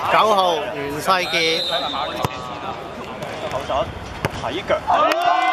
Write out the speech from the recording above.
9號袁世傑。 口準睇腳。